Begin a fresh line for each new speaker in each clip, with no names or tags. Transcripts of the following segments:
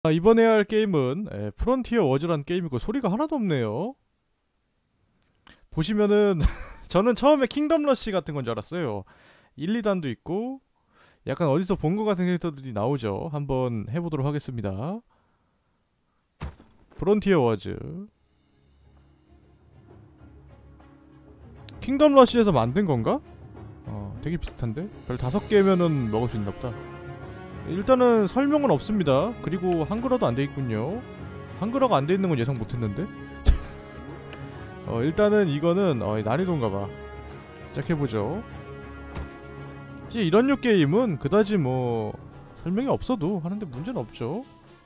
이번에 할 게임은 프론티어 워즈라는 게임이고 소리가 하나도 없네요. 보시면은 저는 처음에 킹덤 러시 같은 건 줄 알았어요. 1, 2단도 있고 약간 어디서 본 것 같은 캐릭터들이 나오죠. 한번 해보도록 하겠습니다. 프론티어 워즈. 킹덤 러시에서 만든 건가? 되게 비슷한데? 별 5개면은 먹을 수 있나 보다. 일단은 설명은 없습니다. 그리고 한글어도 안 돼 있군요. 한글어가 안 돼 있는 건 예상 못했는데? 일단은 이거는 난이도인가봐. 시작해보죠. 이제 이런 류 게임은 그다지 뭐 설명이 없어도 하는데 문제는 없죠.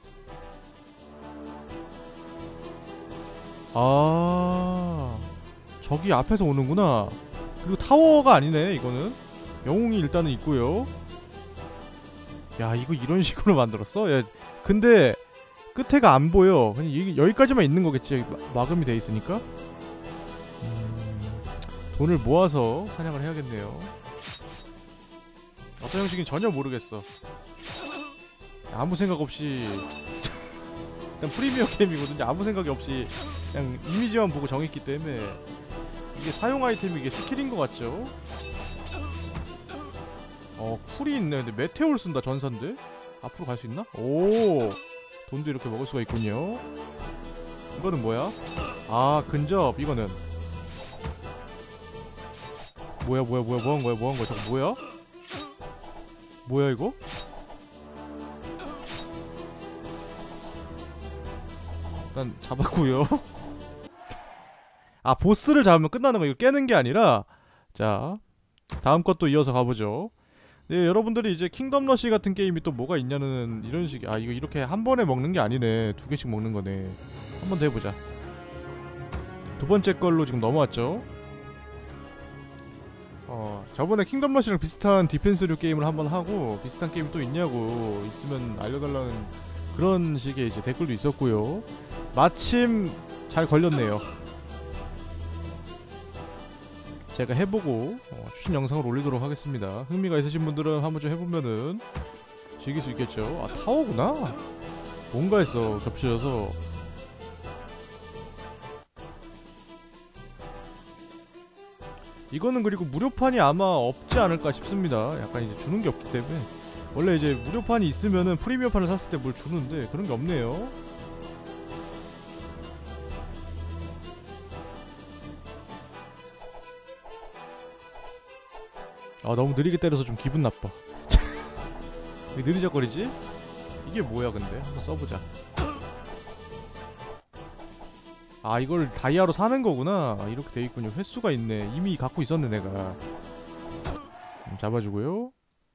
아, 저기 앞에서 오는구나. 그리고 타워가 아니네 이거는. 영웅이 일단은 있고요. 야, 이거 이런 식으로 만들었어? 야, 근데 끝에가 안 보여. 그냥 여기까지만 있는 거겠지. 마감이 돼 있으니까. 돈을 모아서 사냥을 해야겠네요. 어떤 형식인지 전혀 모르겠어. 아무 생각 없이 일단 프리미어 게임이거든요. 아무 생각이 없이 그냥 이미지만 보고 정했기 때문에 이게 사용 아이템이 이게 스킬인 것 같죠? 쿨이 있네. 근데 메테오를 쓴다. 전사인데? 앞으로 갈 수 있나? 오, 돈도 이렇게 먹을 수가 있군요. 이거는 뭐야? 아, 근접. 이거는 뭐야 뭐한 거야 저거 뭐야? 뭐야 이거? 일단 잡았구요. 아, 보스를 잡으면 끝나는 거. 이거 깨는 게 아니라. 자, 다음 것도 이어서 가보죠. 네, 여러분들이 이제 킹덤 러시 같은 게임이 또 뭐가 있냐는 이런 식이. 아, 이거 이렇게 한 번에 먹는 게 아니네. 2개씩 먹는 거네. 한 번 더 해보자. 두 번째 걸로 지금 넘어왔죠. 저번에 킹덤 러시랑 비슷한 디펜스류 게임을 한번 하고 비슷한 게임 또 있냐고 있으면 알려달라는 그런 식의 이제 댓글도 있었고요. 마침 잘 걸렸네요. 제가 해보고 추천 영상을 올리도록 하겠습니다. 흥미가 있으신 분들은 한번 좀 해보면은 즐길 수 있겠죠. 아, 타워구나. 뭔가 했어. 겹쳐져서. 이거는 그리고 무료판이 아마 없지 않을까 싶습니다. 약간 이제 주는 게 없기 때문에. 원래 이제 무료판이 있으면은 프리미어판을 샀을 때 뭘 주는데 그런 게 없네요. 아, 너무 느리게 때려서 좀 기분 나빠. 왜 느리적거리지? 이게 뭐야 근데? 한번 써보자. 아, 이걸 다이아로 사는 거구나. 아, 이렇게 돼 있군요. 횟수가 있네. 이미 갖고 있었네 내가. 잡아주고요.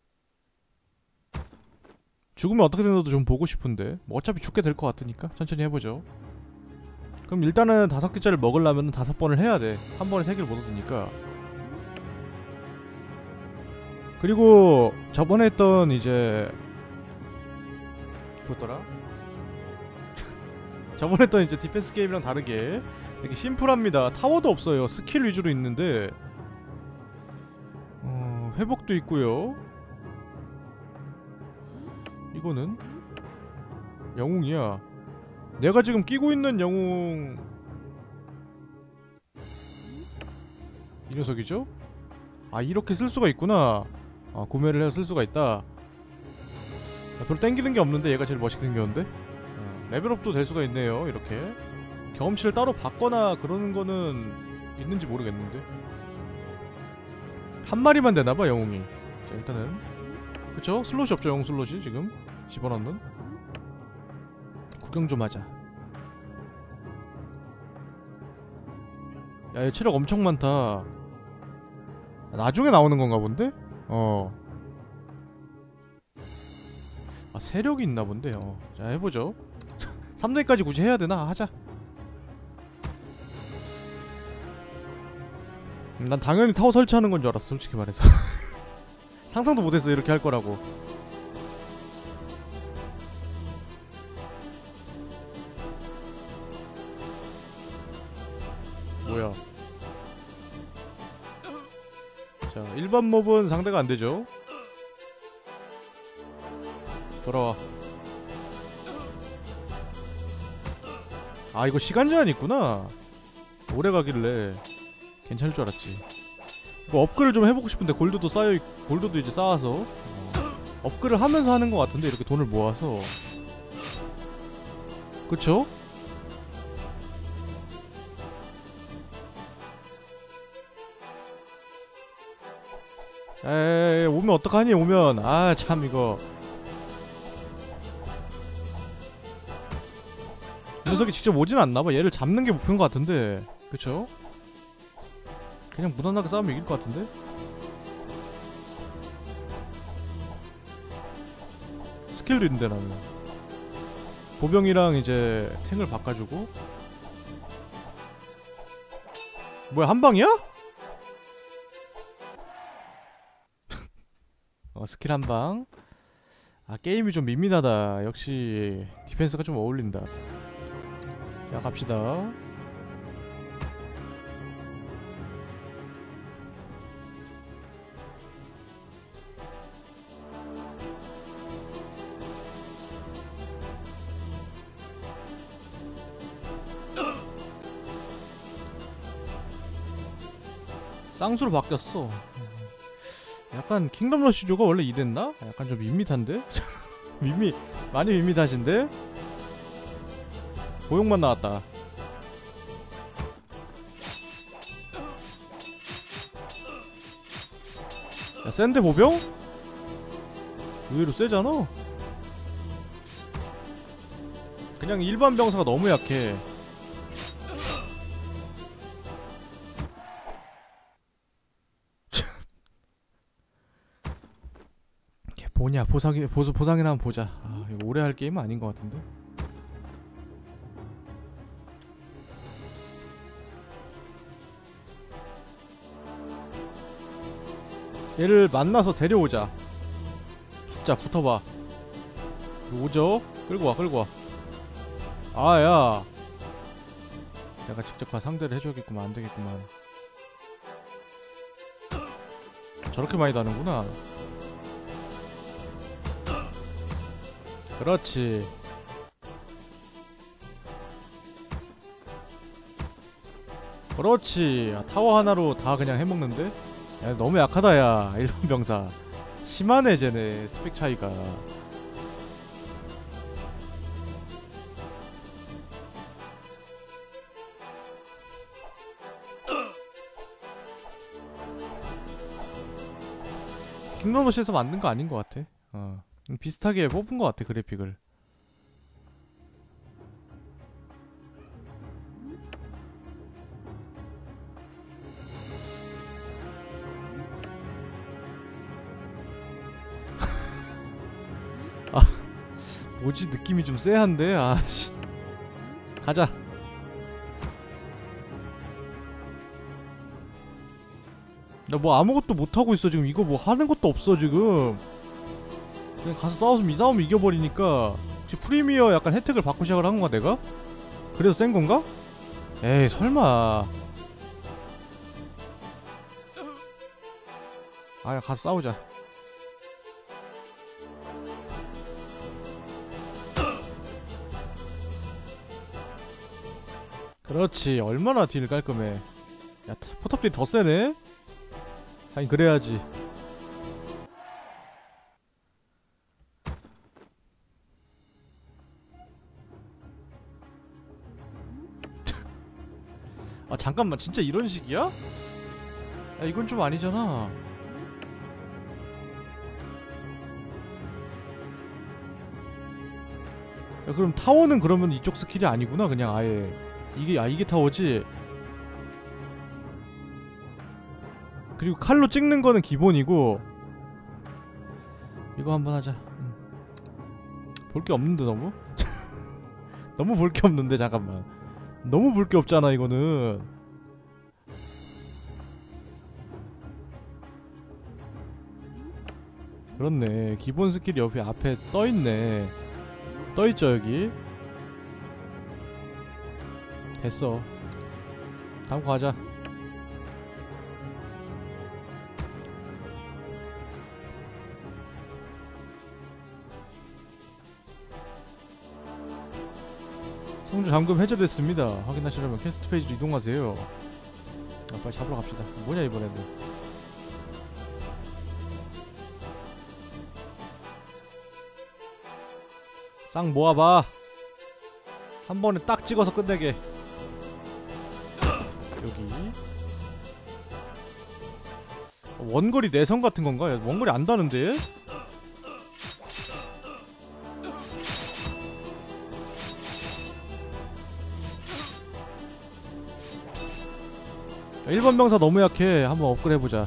죽으면 어떻게 되는지도 좀 보고 싶은데 뭐 어차피 죽게 될 것 같으니까 천천히 해보죠. 그럼 일단은 5개짜리를 먹으려면 5번을 해야 돼. 한 번에 3개를 못 얻으니까. 그리고 저번에 했던 이제 뭐였더라? 저번에 했던 이제 디펜스 게임이랑 다르게 되게 심플합니다. 타워도 없어요. 스킬 위주로 있는데 회복도 있고요. 이거는 영웅이야. 내가 지금 끼고 있는 영웅 이 녀석이죠? 아, 이렇게 쓸 수가 있구나. 아, 구매를 해서 쓸 수가 있다. 아, 별로 땡기는 게 없는데 얘가 제일 멋있게 생겼는데? 레벨업도 될 수가 있네요. 이렇게 경험치를 따로 받거나 그러는 거는 있는지 모르겠는데 한 마리만 되나봐 영웅이. 자, 일단은 그쵸? 슬롯이 없죠. 영웅 슬롯이 지금 집어넣는. 구경 좀 하자. 야, 얘 체력 엄청 많다. 나중에 나오는 건가 본데? 아, 세력이 있나 본데. 자, 해보죠. 3등까지 굳이 해야 되나? 하자. 난 당연히 타워 설치하는 건 줄 알았어, 솔직히 말해서. 상상도 못했어, 이렇게 할 거라고. 뭐야. 자, 일반 몹은 상대가 안 되죠. 돌아와. 아 이거 시간 제한 있구나. 오래 가길래 괜찮을 줄 알았지. 이거 업글을 좀 해보고 싶은데 골드도 골드도 이제 쌓아서 업글을 하면서 하는 것 같은데 이렇게 돈을 모아서. 그쵸? 에이 오면 어떡하니 오면. 아 참 이거 녀석이 직접 오진 않나봐. 얘를 잡는 게 목표인 것 같은데. 그쵸? 그냥 무난하게 싸우면 이길 것 같은데? 스킬도 있는데 나는 보병이랑 이제 탱을 바꿔주고. 뭐야 한방이야? 스킬 한방. 아 게임이 좀 밋밋하다. 역시 디펜스가 좀 어울린다. 야 갑시다. 쌍수로 바뀌었어. 약간 킹덤 러시조가 원래 이랬나? 약간 좀 밋밋한데? 많이 밋밋하신데? 보용만 나왔다. 야 센데 보병? 의외로 세잖아? 그냥 일반 병사가 너무 약해. 뭐냐 보상이나 한번 보자. 아 이거 오래 할 게임은 아닌 것 같은데. 얘를 만나서 데려오자. 자 붙어봐. 오죠? 끌고와 끌고와. 아야 내가 직접 가 상대를 해줘야겠구만. 안되겠구만. 저렇게 많이 다는구나. 그렇지. 그렇지. 아, 타워 하나로 다 그냥 해먹는데? 야 너무 약하다 야 일반 병사. 심하네 쟤네 스펙 차이가. 킹덤러시에서 만든 거 아닌 것 같아. 비슷하게 뽑은 것 같아 그래픽을. 아 뭐지 느낌이 좀 쎄한데. 아씨 가자. 나 뭐 아무것도 못하고 있어 지금. 이거 뭐 하는 것도 없어 지금. 그냥 가서 싸우면 이겨버리니까. 혹시 프리미어 약간 혜택을 받고 시작을 한 건가 내가? 그래서 센 건가? 에이 설마. 아 가서 싸우자. 그렇지. 얼마나 딜 깔끔해. 야 포탑딜 더 세네? 아니 그래야지. 아 잠깐만 진짜 이런 식이야? 야 이건 좀 아니잖아. 야 그럼 타워는 그러면 이쪽 스킬이 아니구나 그냥 아예. 이게 타워지. 그리고 칼로 찍는 거는 기본이고. 이거 한번 하자. 볼 게 없는데 너무? 너무 볼 게 없는데 잠깐만. 너무 볼 게 없잖아 이거는. 그렇네. 기본 스킬이 옆에 앞에 떠있네. 떠있죠 여기. 됐어. 다음 거 하자. 성주 잠금 해제됐습니다. 확인하시려면 퀘스트 페이지로 이동하세요. 빨리 잡으러 갑시다. 뭐냐 이번에는. 쌍 모아봐. 한 번에 딱 찍어서 끝내게. 여기 원거리 내성 같은 건가? 원거리 안다는데? 자, 1번 병사 너무 약해. 한번 업그레이드 해보자.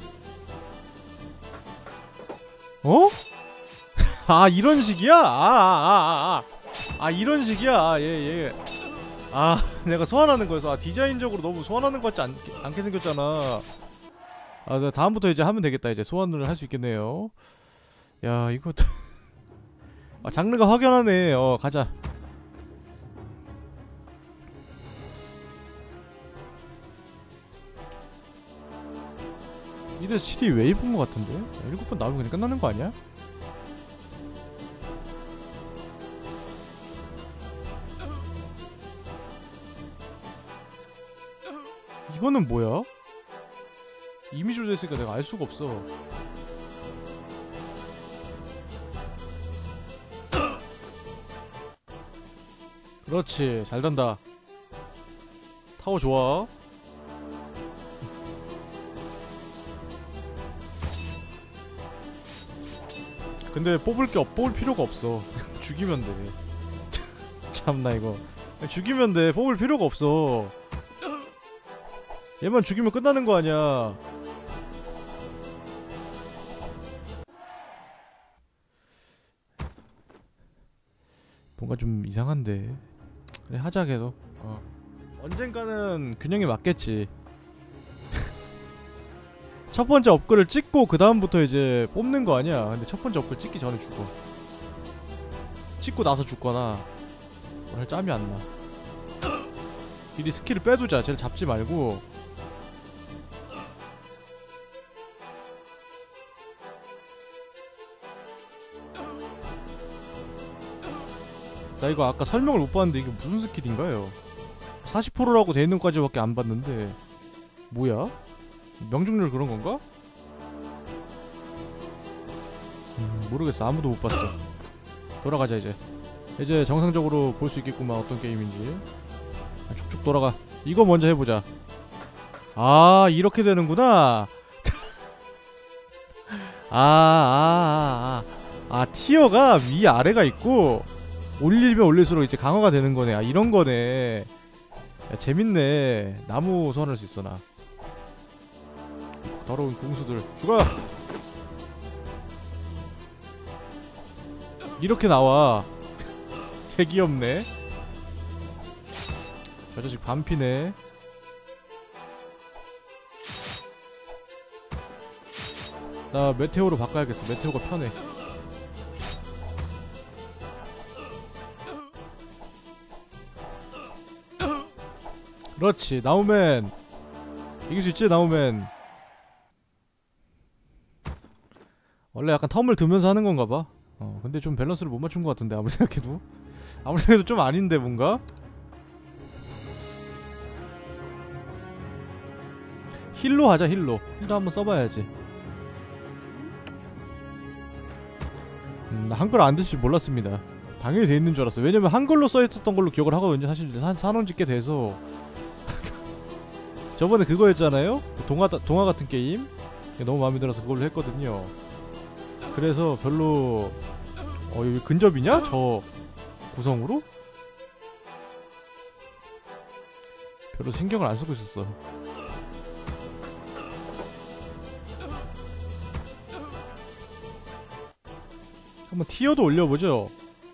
어? 아 이런 식이야? 이런 식이야. 예. 아 내가 소환하는 거여서 디자인적으로 너무 소환하는 것 같지 않게 생겼잖아. 아 다음부터 이제 하면 되겠다. 이제 소환을 할 수 있겠네요. 야 이거 장르가 확연하네. 가자. 이래서 7이 왜 입은 것 같은데? 7번 나오면 그냥 끝나는 거 아니야? 이거는 뭐야? 이미지로 됐으니까 내가 알 수가 없어. 그렇지 잘 단다. 타워 좋아. 근데 뽑을 필요가 없어. 죽이면 돼. 참나 이거. 죽이면 돼. 뽑을 필요가 없어. 얘만 죽이면 끝나는 거 아니야. 뭔가 좀 이상한데. 그래 하자 계속. 언젠가는 균형이 맞겠지. 첫 번째 업글을 찍고 그 다음부터 이제 뽑는 거 아니야. 근데 첫 번째 업글 찍기 전에 죽어. 찍고 나서 죽거나 할 짬이 안 나. 미리 스킬을 빼두자. 쟤를 잡지 말고. 나 이거 아까 설명을 못 봤는데 이게 무슨 스킬인가요? 40%라고 돼있는 것까지밖에 안 봤는데 뭐야? 명중률 그런 건가? 모르겠어. 아무도 못 봤어. 돌아가자 이제. 이제 정상적으로 볼 수 있겠구만 어떤 게임인지. 쭉쭉 돌아가. 이거 먼저 해보자. 아 이렇게 되는구나. 티어가 위아래가 있고 올리면 올릴수록 이제 강화가 되는 거네. 아 이런 거네. 야, 재밌네. 나무 소환할 수 있어 나. 더러운 공수들 죽어! 이렇게 나와. 개 귀엽네. 저 자식 반피네. 나 메테오로 바꿔야겠어. 메테오가 편해. 그렇지 나우맨. 이길 수 있지 나우맨. 원래 약간 텀을 두면서 하는 건가봐. 근데 좀 밸런스를 못 맞춘 것 같은데 아무리 생각해도 좀 아닌데 뭔가? 힐로 하자. 힐로 한번 써봐야지. 나 한글 안 될 줄 몰랐습니다. 당연히 돼 있는 줄 알았어. 왜냐면 한글로 써있었던 걸로 기억을 하거든요. 사실 산원지 꽤 돼서. 저번에 그거였잖아요? 동화 같은 게임? 너무 마음에 들어서 그걸로 했거든요. 그래서 별로 여기 근접이냐? 저 구성으로? 별로 신경을 안 쓰고 있었어. 한번 티어도 올려보죠.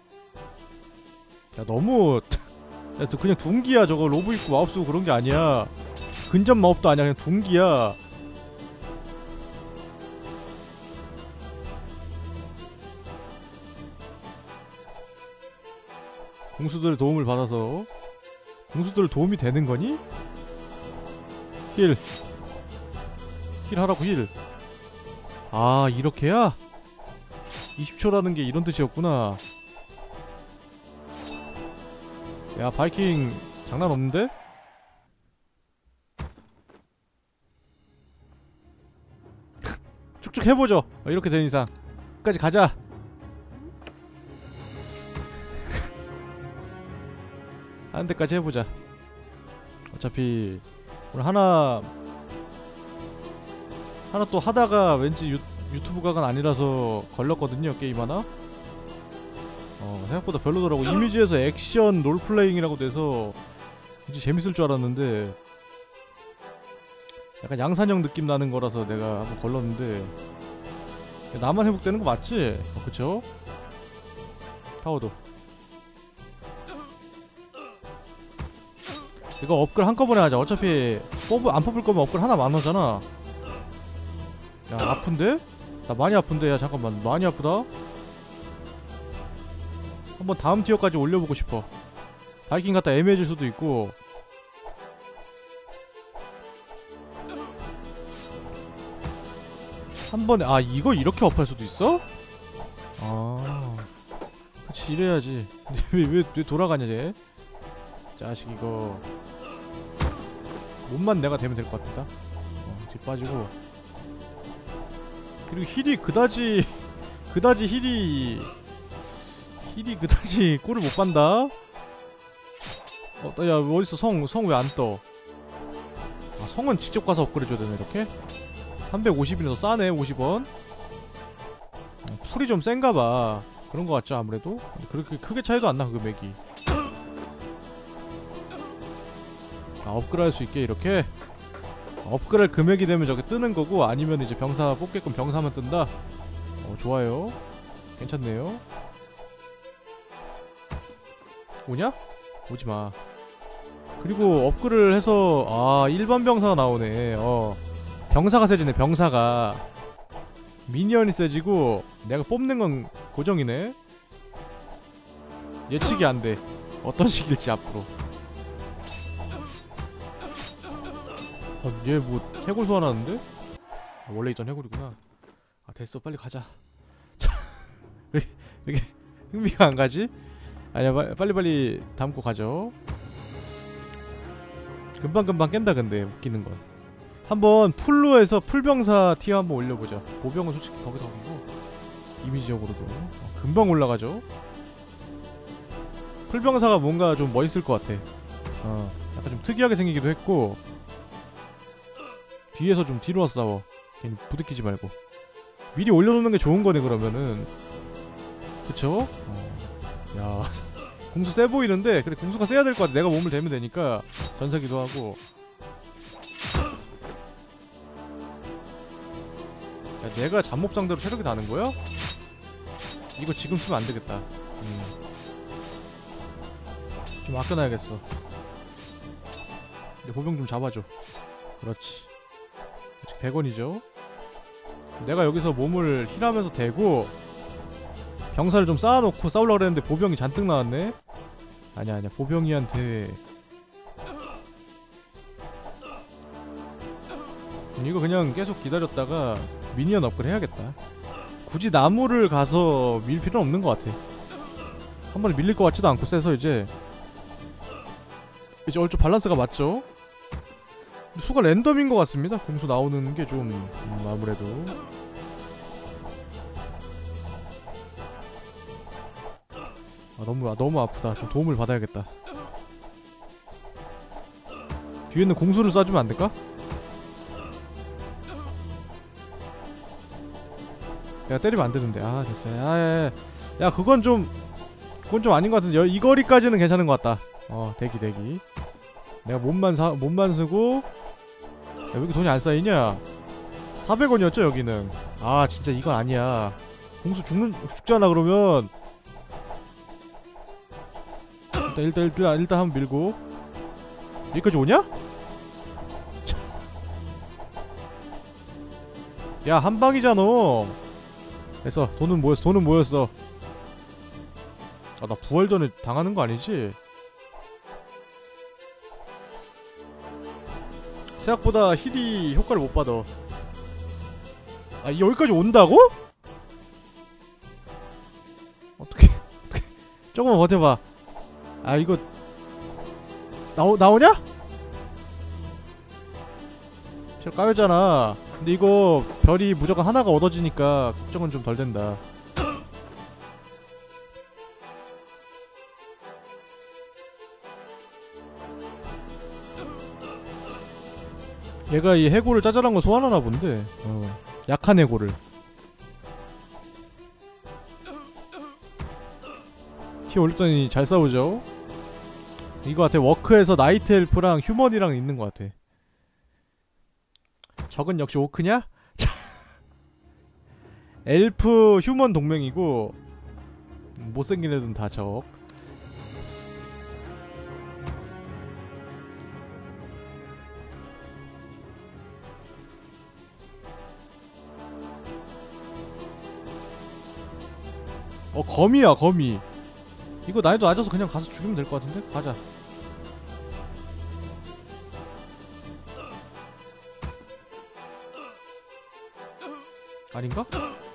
야 너무 야 그냥 둥기야. 저거 로브 입고 마법 쓰고 그런게 아니야. 근접 마법도 아니야. 그냥 둥기야. 공수들의 도움을 받아서. 공수들 도움이 되는 거니? 힐 하라고 힐. 아 이렇게야? 20초라는 게 이런 뜻이었구나. 야 바이킹 장난 없는데? 쭉쭉 해보죠. 이렇게 된 이상 끝까지 가자. 하는 데까지 해보자. 어차피 오늘 하나 또 하다가 왠지 유튜브 각은 아니라서 걸렸거든요. 게임 하나. 생각보다 별로더라고. 이미지에서 액션 롤플레잉이라고 돼서 굉장히 재밌을 줄 알았는데 약간 양산형 느낌 나는 거라서 내가 한번 걸렀는데 나만 회복되는 거 맞지? 그쵸? 타워도 이거 업글 한꺼번에 하자. 어차피 안 뽑을 거면 업글 하나만 하잖아. 야 아픈데? 나 많이 아픈데. 야 잠깐만 많이 아프다. 한번 다음 티어까지 올려보고 싶어. 바이킹 갔다 애매해질 수도 있고. 한 번에 이거 이렇게 업할 수도 있어? 그치 이래야지. 왜 돌아가냐 쟤. 자식 이거 몸만 내가 되면 될 것 같다. 뒤 빠지고. 그리고 힐이 그다지 힐이 그다지 꼴을 못 간다. 야 어딨어. 성 왜 안 떠? 성은 직접 가서 업그레이드 줘야 되네. 이렇게 350이라서 싸네. 50원. 풀이 좀 센가봐. 그런 거 같죠 아무래도. 그렇게 크게 차이도 안 나 금액이. 업그레이드 할 수 있게 이렇게 업그레이드 금액이 되면 저게 뜨는 거고, 아니면 이제 병사 뽑게끔 병사만 뜬다. 좋아요. 괜찮네요. 오냐? 오지마. 그리고 업글을 해서 일반 병사가 나오네. 병사가 세지네. 병사가 미니언이 세지고 내가 뽑는 건 고정이네. 예측이 안돼 어떤 식일지 앞으로. 얘 뭐 해골 소환하는데? 원래 있던 해골이구나. 됐어 빨리 가자. 왜 이렇게 흥미가 안 가지? 아니야 빨리빨리 담고 가죠. 금방금방 깬다. 근데 웃기는 건 한번 풀로 해서 풀병사 티어 한번 올려보자. 보병은 솔직히 거기서 거기고 이미지적으로도 금방 올라가죠. 풀병사가 뭔가 좀 멋있을 것 같아. 약간 좀 특이하게 생기기도 했고, 뒤에서 좀 뒤로 와서 싸워. 괜히 부딪히지 말고 미리 올려놓는 게 좋은 거네 그러면은. 그쵸? 야 공수 세 보이는데, 그래 공수가 세야 될 것 같아. 내가 몸을 대면 되니까. 전사기도 하고. 야, 내가 잡몹 상대로 체력이 다는 거야? 이거 지금 쓰면 안 되겠다. 좀 아껴놔야겠어. 내 보병 좀 잡아줘. 그렇지. 100원이죠. 내가 여기서 몸을 힐하면서 대고 병사를 좀 쌓아놓고 싸우려고 그랬는데 보병이 잔뜩 나왔네? 아니야 보병이한테 이거 그냥 계속 기다렸다가 미니언 업그레이드 해야겠다. 굳이 나무를 가서 밀 필요는 없는 것 같아. 한 번에 밀릴 것 같지도 않고 세서 이제 얼추 밸런스가 맞죠? 수가 랜덤인 것 같습니다. 궁수 나오는 게 좀 아무래도. 너무 아프다. 좀 도움을 받아야겠다. 뒤에 있는 궁수를 쏴주면 안 될까? 내가 때리면 안 되는데. 됐어. 야 그건 좀 아닌 것 같은데. 이 거리까지는 괜찮은 것 같다. 대기. 내가 몸만 쓰고. 야, 왜 이렇게 돈이 안 쌓이냐? 400원이었죠 여기는. 진짜 이건 아니야. 공수 죽잖아 그러면. 일단 한번 밀고. 여기까지 오냐? 야 한방이잖아. 됐어. 돈은 모였어. 나 부활 전에 당하는 거 아니지? 생각보다 힐이 효과를 못 받아. 여기까지 온다고? 어떻게 조금만 버텨봐. 이거 나오냐? 쟤 까였잖아. 근데 이거 별이 무조건 하나가 얻어지니까 걱정은 좀 덜 된다. 얘가 이 해골을 짜잘한 거 소환하나 본데. 약한 해골을. 피 올렸더니 잘 싸우죠? 이거 같아. 워크에서 나이트 엘프랑 휴먼이랑 있는 거 같아. 적은 역시 오크냐? 엘프 휴먼 동맹이고 못생긴 애들은 다 적. 거미야 거미. 이거 난이도 낮아서 그냥 가서 죽이면 될 것 같은데? 가자. 아닌가?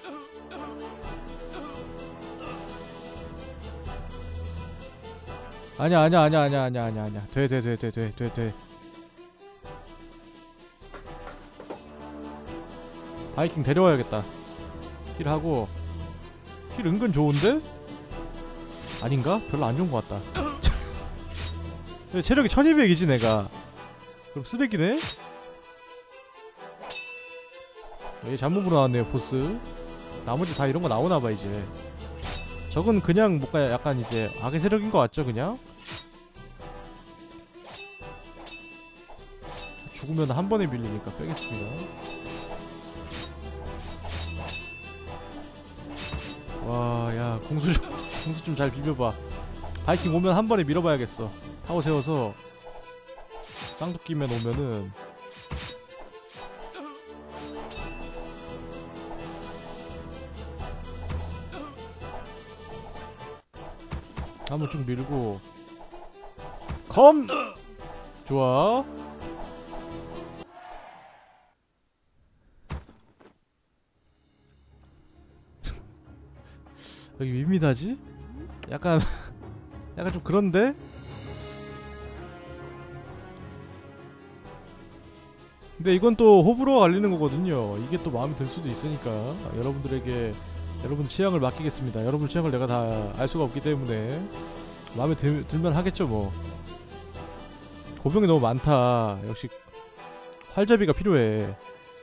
아니야. 돼. 바이킹 데려와야겠다. 힐하고. 힐 은근 좋은데? 아닌가? 별로 안 좋은 것 같다. 체력이 1200이지 내가. 그럼 쓰레기네? 얘 잡몹으로 나왔네요 보스. 나머지 다 이런거 나오나봐 이제. 적은 그냥 뭔가 약간 이제 악의 세력인 것 같죠 그냥? 죽으면 한 번에 밀리니까 빼겠습니다. 와, 야, 공수 좀 잘 비벼봐. 바이킹 오면 한 번에 밀어봐야겠어. 타워 세워서 쌍둥이면 오면은 한번 쭉 밀고 컴! 좋아. 여기 밋밋하지? 약간 약간 좀 그런데? 근데 이건 또 호불호가 갈리는 거거든요. 이게 또 마음에 들 수도 있으니까 여러분들에게 여러분 취향을 맡기겠습니다. 여러분 취향을 내가 다 알 수가 없기 때문에 마음에 들면 하겠죠 뭐. 고병이 너무 많다. 역시 활잡이가 필요해.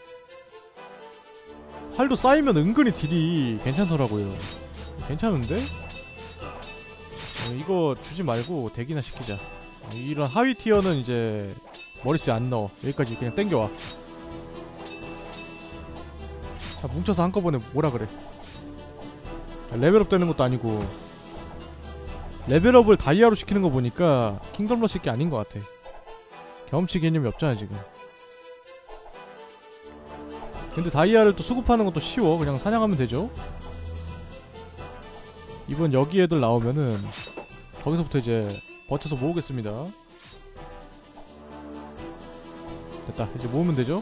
활도 쌓이면 은근히 딜이 괜찮더라고요. 괜찮은데? 이거 주지 말고 대기나 시키자. 이런 하위 티어는 이제 머릿속에 안 넣어. 여기까지 그냥 땡겨와. 자, 뭉쳐서 한꺼번에 뭐라 그래. 레벨업 되는 것도 아니고. 레벨업을 다이아로 시키는 거 보니까 킹덤 러시 게 아닌 것 같아. 경험치 개념이 없잖아 지금. 근데 다이아를 또 수급하는 것도 쉬워. 그냥 사냥하면 되죠. 이번 여기 애들 나오면은 거기서부터 이제 버텨서 모으겠습니다. 됐다. 이제 모으면 되죠.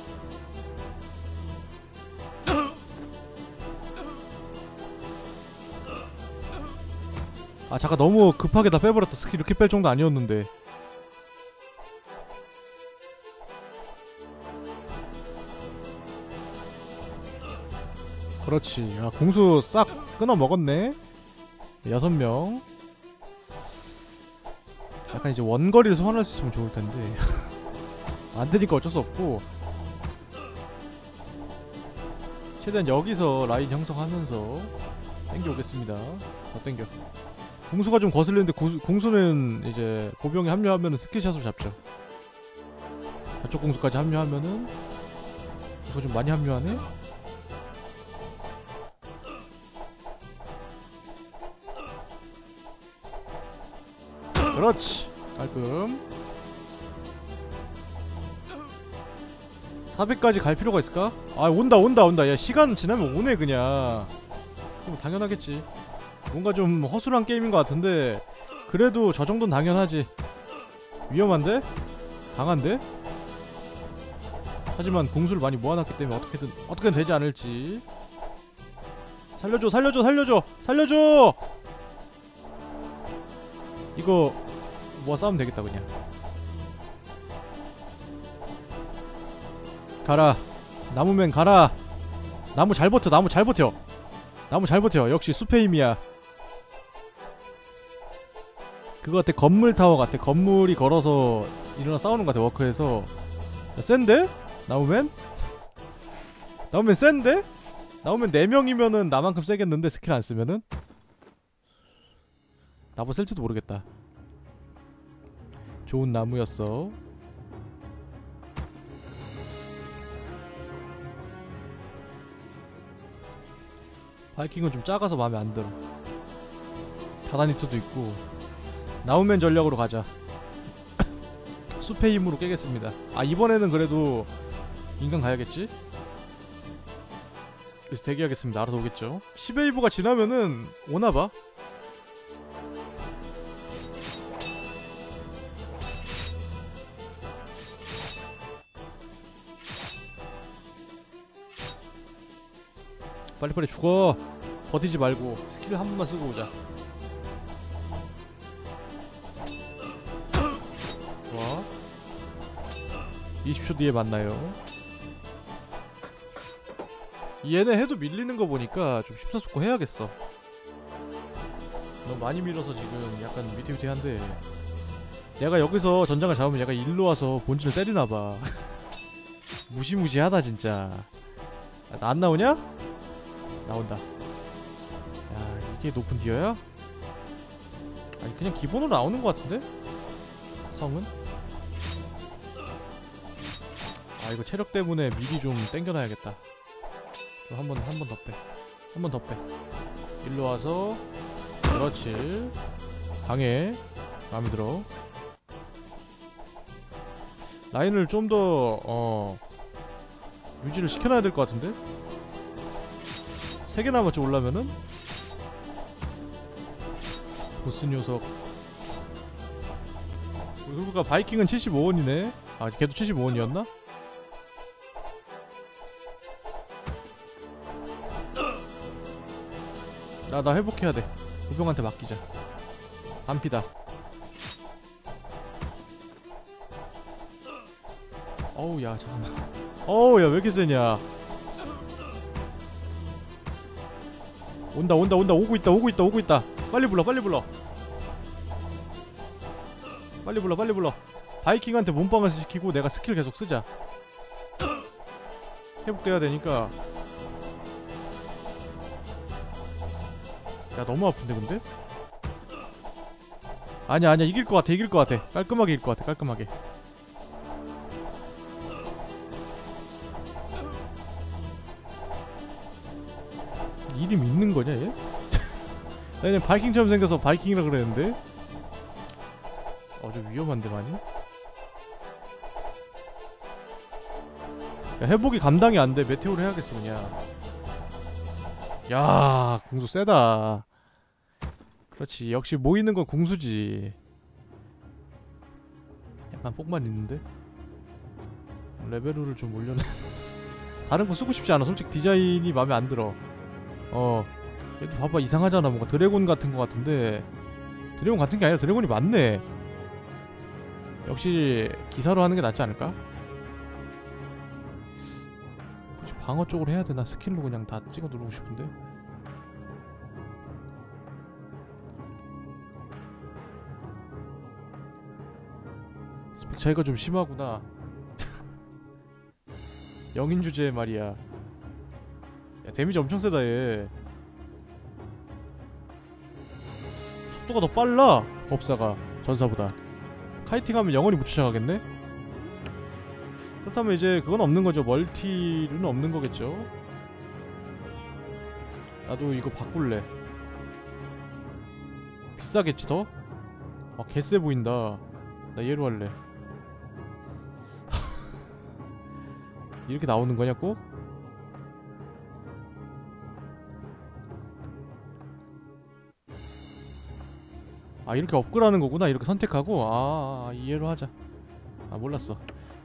아 잠깐 너무 급하게 다 빼버렸다. 스킬 이렇게 뺄 정도 아니었는데. 그렇지. 아 공수 싹 끊어 먹었네. 6명. 약간 이제 원거리를 소환할 수 있으면 좋을 텐데. 안 되니까 어쩔 수 없고. 최대한 여기서 라인 형성하면서 땡겨 오겠습니다. 더 땡겨. 궁수가 좀 거슬리는데 궁수는 이제 보병이 합류하면은 스킬샷으로 잡죠. 저쪽 궁수까지 합류하면은 궁수가 좀 많이 합류하네? 그렇지. 깔끔. 400까지 갈 필요가 있을까? 아 온다. 야 시간 지나면 오네 그냥. 그럼 당연하겠지. 뭔가 좀 허술한 게임인 것 같은데 그래도 저 정도는 당연하지. 위험한데? 강한데? 하지만 공수를 많이 모아놨기 때문에 어떻게든 되지 않을지. 살려줘! 이거 모아 싸우면 되겠다 그냥. 가라. 나무맨 가라. 나무 잘 버텨. 나무 잘 버텨. 나무 잘 버텨. 역시 숲의 힘이야. 그거 같아. 건물 타워 같아. 건물이 걸어서 일어나 싸우는 것 같아. 워크에서. 야, 센데? 나무맨? 나무맨 센데? 나무맨 4명이면은 나만큼 세겠는데 스킬 안 쓰면은? 나보 쓸지도 모르겠다. 좋은 나무였어. 바이킹은 좀 작아서 마음에 안 들어. 다다니트도 있고. 나무맨 전략으로 가자. 숲의 힘으로 깨겠습니다. 아, 이번에는 그래도 인간 가야겠지? 그래서 대기하겠습니다. 알아서 오겠죠. 10웨이브가 지나면은 오나봐. 빨리빨리 죽어. 버티지 말고 스킬을 한 번만 쓰고 오자. 좋아. 20초 뒤에 만나요. 얘네 해도 밀리는 거 보니까 좀 심사숙고 해야겠어. 너무 많이 밀어서 지금 약간 위태위태한데, 내가 여기서 전장을 잡으면 얘가 일로 와서 본진을 때리나봐. 무시무시하다 진짜. 나 안 나오냐? 나온다. 야, 이게 높은 디어야? 아니, 그냥 기본으로 나오는 것 같은데? 성은? 아, 이거 체력 때문에 미리 좀 땡겨놔야겠다. 한 번 더 빼. 한 번 더 빼. 일로 와서. 그렇지. 강해. 마음에 들어. 라인을 좀 더 유지를 시켜놔야 될 것 같은데? 3개 남았지 올라면은? 보스 녀석. 그러니까 바이킹은 75원이네. 아, 걔도 75원이었나? 나 회복해야 돼. 우병한테 맡기자. 반피다. 어우, 야, 잠깐만. 어우, 야, 왜 이렇게 세냐. 온다. 오고 있다. 빨리 불러. 빨리 불러. 바이킹한테 몸빵을 시키고 내가 스킬 계속 쓰자. 회복돼야 되니까. 야, 너무 아픈데 근데? 아니야, 이길 것 같아. 깔끔하게 이길 것 같아. 깔끔하게. 이름 있는 거냐 얘? 나 그냥 바이킹처럼 생겨서 바이킹이라 그랬는데? 좀 위험한데 많이? 야, 회복이 감당이 안 돼. 메테오를 해야겠어 그냥. 야, 궁수 세다. 그렇지. 역시 모이는 건 궁수지. 약간 뽕만 있는데? 레벨을 좀 올려놔. 다른 거 쓰고 싶지 않아. 솔직히 디자인이 마음에 안 들어. 얘도 봐봐, 이상하잖아. 뭔가 드래곤 같은 거 같은데 드래곤 같은 게 아니라 드래곤이 맞네. 역시 기사로 하는 게 낫지 않을까? 굳이 방어 쪽으로 해야 되나? 스킬로 그냥 다 찍어 누르고 싶은데. 스펙 차이가 좀 심하구나. 영인 주제에 말이야. 야, 데미지 엄청 세다 얘. 속도가 더 빨라. 법사가 전사보다. 카이팅하면 영원히 못 쫓아가겠네? 그렇다면 이제 그건 없는 거죠. 멀티는 없는 거겠죠? 나도 이거 바꿀래. 비싸겠지 더? 아, 개쎄 보인다. 나 얘로 할래. 이렇게 나오는 거냐 꼭? 아, 이렇게 업글하는 거구나. 이렇게 선택하고. 이해로 하자. 몰랐어.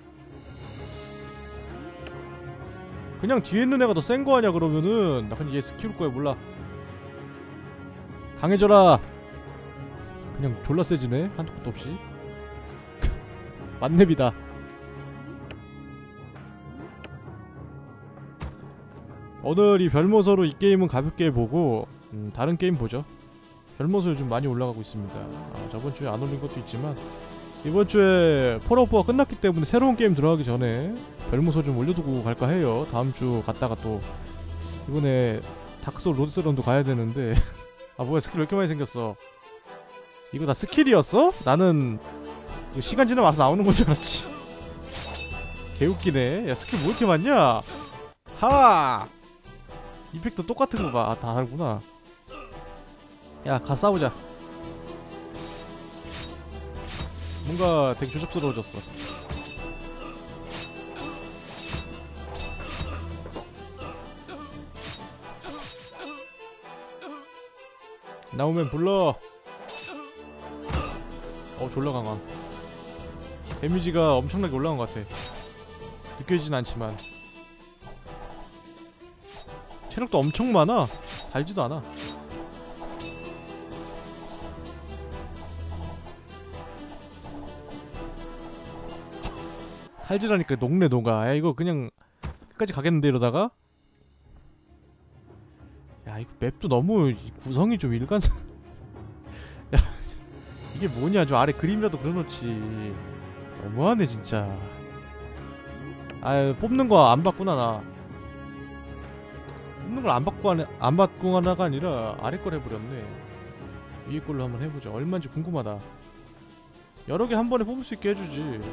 그냥 뒤에 있는 애가 더 센 거 아냐 그러면은. 나 그냥 얘 키울 거야. 몰라. 강해져라. 그냥 졸라 세지네. 한도 끝도 없이. 만렙이다. 오늘 이 별모서로 이 게임은 가볍게 보고 다른 게임 보죠. 별모서 요즘 많이 올라가고 있습니다. 저번주에 안 올린 것도 있지만 이번주에 폴아웃4가 끝났기 때문에 새로운 게임 들어가기 전에 별모서 좀 올려두고 갈까 해요. 다음주 갔다가 또 이번에 다크소울 로드스런도 가야 되는데 아 뭐야, 스킬 왜 이렇게 많이 생겼어. 이거 다 스킬이었어? 나는 이거 시간 지나면 와서 나오는 건 줄 알았지. 개웃기네. 야, 스킬 뭐 이렇게 많냐? 하! 이펙트 똑같은 거 봐. 다 다르구나. 야, 가 싸우자. 뭔가 되게 조잡스러워졌어. 나오면 불러. 졸라 강함. 데미지가 엄청나게 올라간 것 같아. 느껴지진 않지만 체력도 엄청 많아. 달지도 않아. 칼질하니까 녹네 녹아. 야, 이거 그냥 끝까지 가겠는데 이러다가. 야, 이거 맵도 너무 구성이 좀 일관성. 야, 이게 뭐냐. 저 아래 그림이라도 그려놓지. 너무하네 진짜. 아유, 뽑는 거 안 봤구나. 나 뽑는 걸 안 받고 하나가 아니라 아래 걸 해버렸네. 위에 걸로 한번 해보자. 얼마인지 궁금하다. 여러 개 한 번에 뽑을 수 있게 해주지.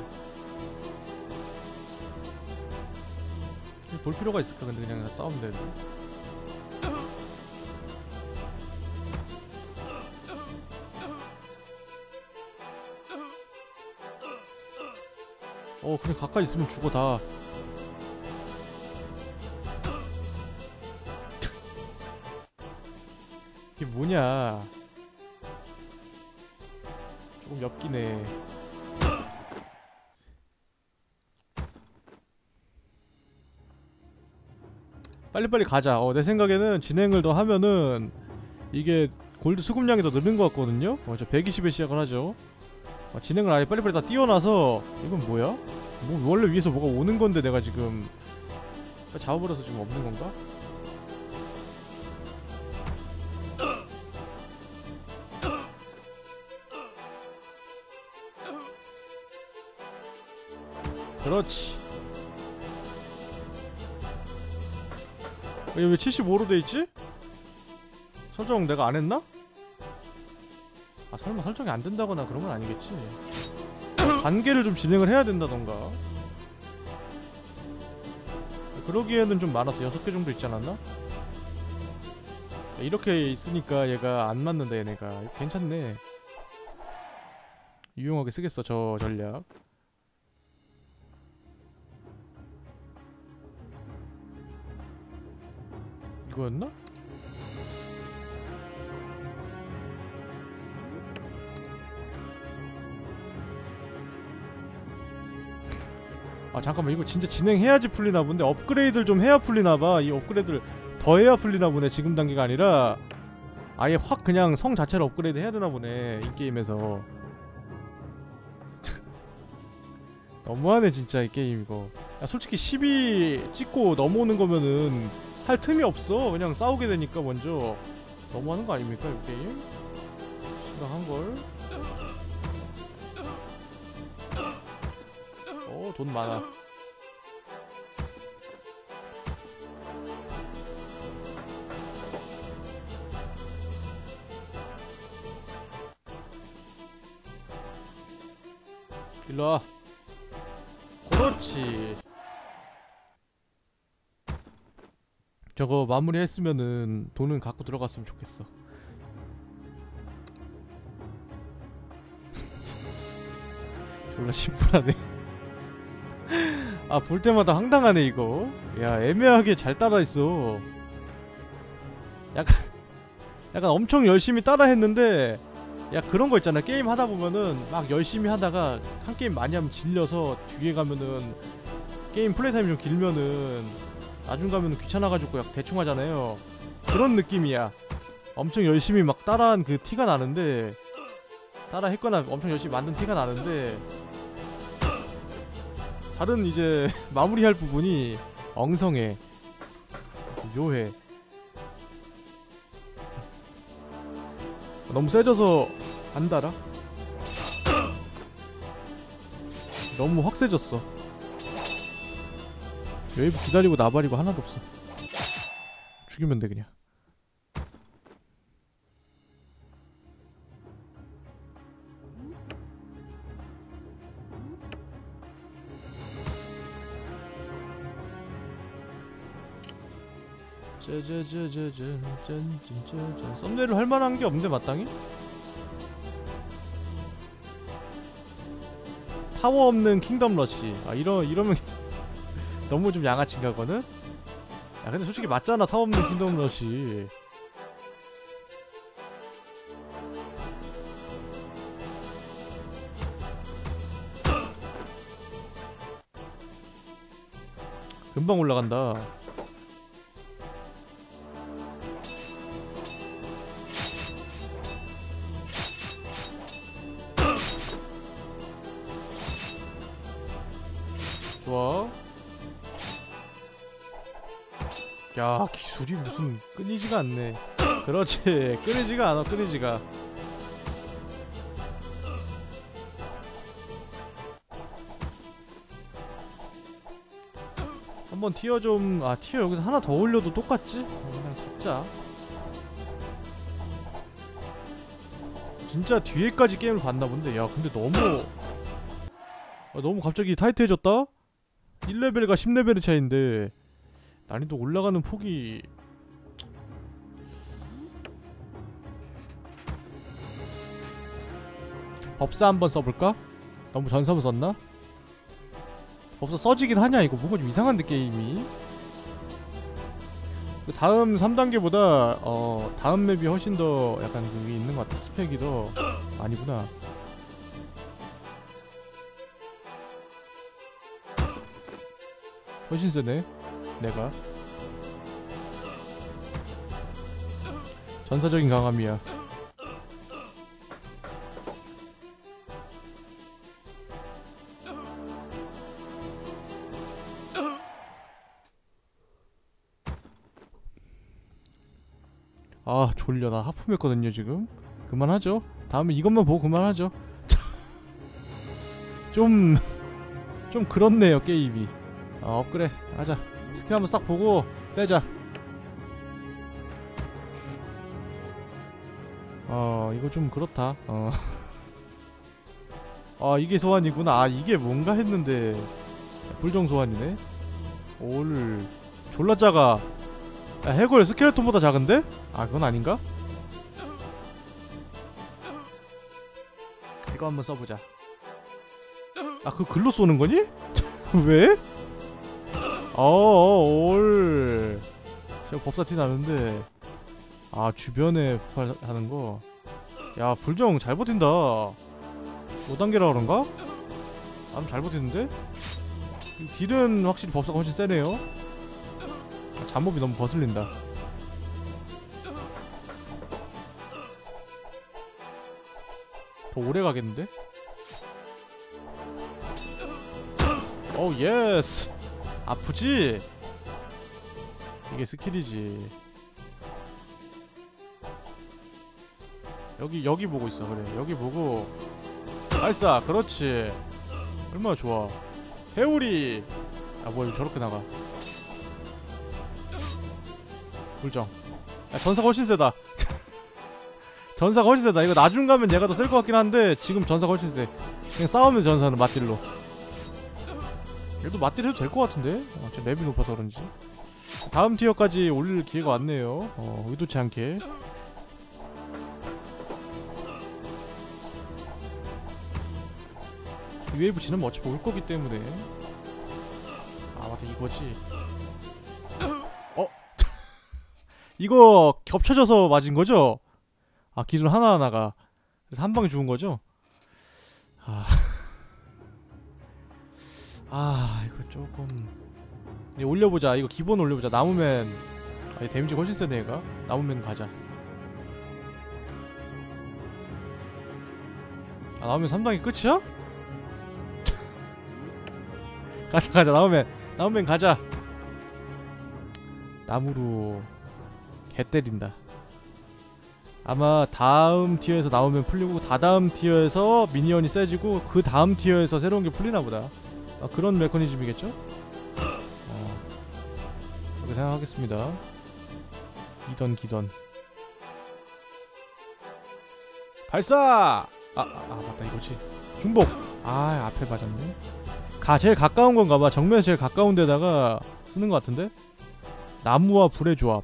볼 필요가 있을까? 근데 그냥 싸우면 되는데. 그냥 가까이 있으면 죽어 다. 이게 뭐냐. 조금 엽기네. 빨리빨리 가자. 내 생각에는 진행을 더 하면은 이게 골드 수급량이 더 느는 것 같거든요. 저 120에 시작을 하죠. 진행을 아예 빨리빨리 다 띄워놔서. 이건 뭐야? 뭐 원래 위에서 뭐가 오는 건데 내가 지금 잡아버려서 지금 없는 건가? 그렇지. 얘 왜 75로 돼있지? 설정 내가 안했나? 설마 설정이 안된다거나 그런 건 아니겠지. 단계를 좀 진행을 해야 된다던가. 그러기에는 좀 많아서 6개 정도 있지 않았나? 이렇게 있으니까 얘가 안 맞는다. 얘네가 괜찮네. 유용하게 쓰겠어 저 전략. 이거였나? 잠깐만, 이거 진짜 진행해야지 풀리나 본데. 업그레이드를 좀 해야 풀리나봐. 이 업그레이드를 더 해야 풀리나 보네. 지금 단계가 아니라 아예 확 그냥 성 자체를 업그레이드 해야 되나 보네, 이 게임에서. 너무하네 진짜 이 게임 이거. 야, 솔직히 12 찍고 넘어오는 거면은 할 틈이 없어. 그냥 싸우게 되니까 먼저. 너무하는 거 아닙니까 이 게임? 심각한걸. 돈 많아. 일로와. 그렇지. 저거 마무리 했으면은 돈은 갖고 들어갔으면 좋겠어. 졸라 심플하네. 볼 때마다 황당하네 이거. 야, 애매하게 잘 따라했어. 약간 엄청 열심히 따라했는데, 야, 그런 거 있잖아. 게임 하다 보면은 막 열심히 하다가 한 게임 많이 하면 질려서 뒤에 가면은 게임 플레이 타임이 좀 길면은 나중 가면은 귀찮아가지고 약간 대충 하잖아요. 그런 느낌이야. 엄청 열심히 막 따라한 그 티가 나는데, 따라 했거나 엄청 열심히 만든 티가 나는데, 다른 이제 마무리할 부분이 엉성해. 묘해. 너무 세져서 안 달아? 너무 확 세졌어. 웨이브 기다리고 나발이고 하나도 없어. 죽이면 돼 그냥. 짜자자자자잔 썸네일을 할만한 게 없는데 마땅히? 타워 없는 킹덤 러시. 아 이러면 너무 좀 양아치인가 그거는? 야 근데 솔직히 맞잖아 타워 없는 킹덤 러시. 금방 올라간다. 좋아. 야 기술이 무슨 끊이지가 않네. 그렇지 끊이지가 않아 끊이지가. 한번 티어 좀 티어 여기서 하나 더 올려도 똑같지? 그냥 잡자. 진짜 뒤에까지 게임을 봤나 본데. 야 근데 너무 갑자기 타이트해졌다? 1레벨과 10레벨의 차이인데 난이도 올라가는 폭이 법사 한번 써볼까? 너무 전사부 썼나? 법사 써지긴 하냐 이거. 뭔가 좀 이상한데 게임이. 그 다음 3단계보다 다음 맵이 훨씬 더 약간 그게 있는 것 같아. 스펙이 더 아니구나. 훨씬 세네 내가. 전사적인 강함이야. 아 졸려. 나 하품했거든요 지금. 그만하죠. 다음에 이것만 보고 그만하죠. 좀 그렇네요 게임이. 그래 하자. 스킬 한번 싹 보고 빼자. 이거 좀 그렇다. 이게 소환이구나. 이게 뭔가 했는데 불정 소환이네. 올 졸라 작아. 야, 해골 스켈레톤보다 작은데? 그건 아닌가? 이거 한번 써보자. 그거 글로 쏘는 거니? 왜? 올. 제가 법사티 나는데. 주변에 폭발하는 거. 야, 불정 잘 버틴다. 5단계라 그런가? 잘 버티는데? 딜은 확실히 법사가 훨씬 세네요. 잠몹이 너무 거슬린다. 더 오래 가겠는데? 예스! 아프지? 이게 스킬이지. 여기 보고 있어. 그래 여기 보고 발사. 그렇지. 얼마나 좋아. 해오리. 뭐야 저렇게 나가. 불정. 전사가 훨씬 세다. 전사가 훨씬 세다. 이거 나중 가면 얘가 더 셀 것 같긴 한데 지금 전사가 훨씬 세. 그냥 싸우면 전사는 맞딜로. 얘도 맞딜 해도 될 것 같은데? 제 맵이 높아서 그런지. 다음 티어까지 올릴 기회가 왔네요. 의도치 않게. 이 웨이브 지나면 어차피 올 거기 때문에. 맞다 이거지. 이거 겹쳐져서 맞은 거죠? 기준 하나하나가. 그래서 한 방에 죽은 거죠? 이거 조금. 이제 올려보자. 이거 기본 올려보자. 나무맨. 데미지가 훨씬 세네 얘가. 나무맨 가자. 나무맨 3단계 끝이야? 가자 나무맨 가자. 나무로 개 때린다. 아마 다음 티어에서 나오면 풀리고 다다음 티어에서 미니언이 세지고 그 다음 티어에서 새로운 게 풀리나보다. 그런 메커니즘이겠죠? 그렇게 생각하겠습니다. 기던 발사! 맞다 이거지. 중복! 앞에 맞았네. 제일 가까운 건가봐. 정면에서 제일 가까운 데다가 쓰는 것 같은데? 나무와 불의 조합.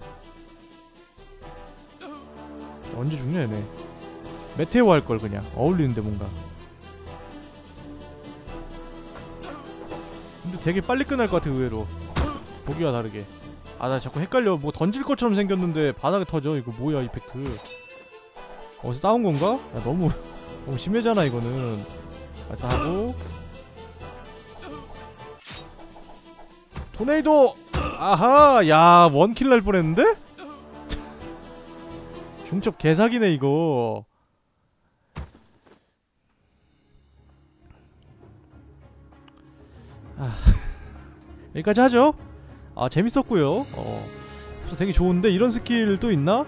언제 죽냐 얘네. 메테오 할걸 그냥. 어울리는데 뭔가. 근데 되게 빨리 끝날 것 같아 의외로. 보기와 다르게. 나 자꾸 헷갈려. 뭐 던질 것처럼 생겼는데 바닥에 터져. 이거 뭐야 이펙트. 어디서 따온 건가? 너무 심해잖아 이거는. 발사하고 토네이도! 아하! 야 원킬 날 뻔했는데? 중첩 개사기네 이거. 여기까지 하죠. 재밌었고요. 그래서 되게 좋은데 이런 스킬 또 있나?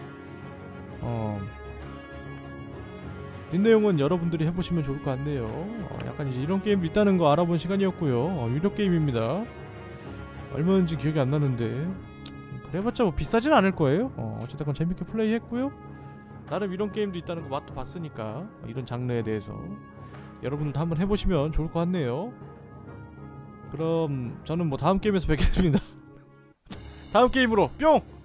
뒷내용은 여러분들이 해보시면 좋을 것 같네요. 약간 이제 이런 게임도 있다는 거 알아본 시간이었고요. 유료 게임입니다. 얼마인지 기억이 안 나는데 그래봤자 뭐 비싸진 않을 거예요. 어쨌든 재밌게 플레이했고요. 나름 이런 게임도 있다는 거 맛도 봤으니까 이런 장르에 대해서 여러분들도 한번 해보시면 좋을 것 같네요. 그럼 저는 뭐 다음 게임에서 뵙겠습니다. 다음 게임으로 뿅!